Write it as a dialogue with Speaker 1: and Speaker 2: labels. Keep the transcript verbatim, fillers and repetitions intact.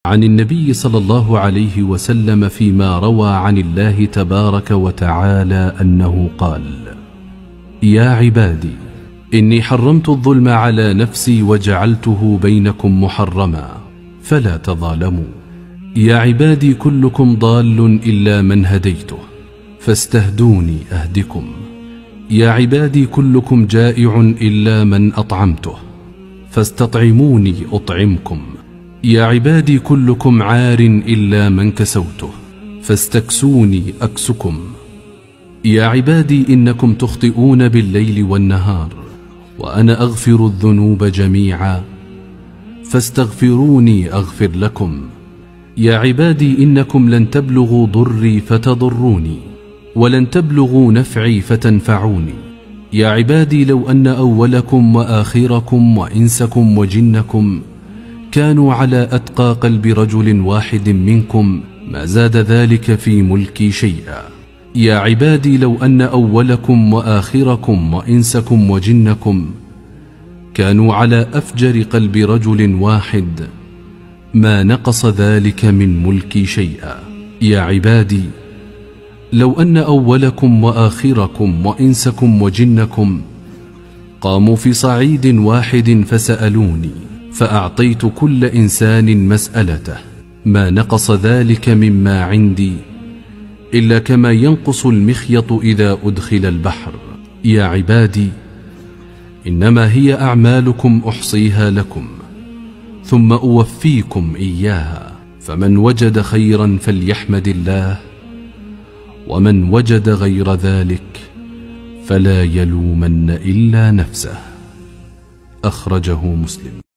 Speaker 1: عن النبي صلى الله عليه وسلم فيما روى عن الله تبارك وتعالى أنه قال: يا عبادي إني حرمت الظلم على نفسي وجعلته بينكم محرما فلا تظالموا. يا عبادي كلكم ضال إلا من هديته فاستهدوني أهدكم. يا عبادي كلكم جائع إلا من أطعمته فاستطعموني أطعمكم. يا عبادي كلكم عار إلا من كسوته فاستكسوني أكسكم. يا عبادي إنكم تخطئون بالليل والنهار وأنا أغفر الذنوب جميعا فاستغفروني أغفر لكم. يا عبادي إنكم لن تبلغوا ضري فتضروني ولن تبلغوا نفعي فتنفعوني. يا عبادي لو أن أولكم وآخركم وإنسكم وجنكم كانوا على أتقى قلب رجل واحد منكم ما زاد ذلك في ملكي شيئا. يا عبادي لو أن أولكم وآخركم وإنسكم وجنكم كانوا على أفجر قلب رجل واحد ما نقص ذلك من ملكي شيئا. يا عبادي لو أن أولكم وآخركم وإنسكم وجنكم قاموا في صعيد واحد فسألوني فأعطيت كل إنسان مسألته ما نقص ذلك مما عندي إلا كما ينقص المخيط إذا أدخل البحر. يا عبادي إنما هي أعمالكم أحصيها لكم ثم أوفيكم إياها، فمن وجد خيرا فليحمد الله ومن وجد غير ذلك فلا يلومن إلا نفسه. أخرجه مسلم.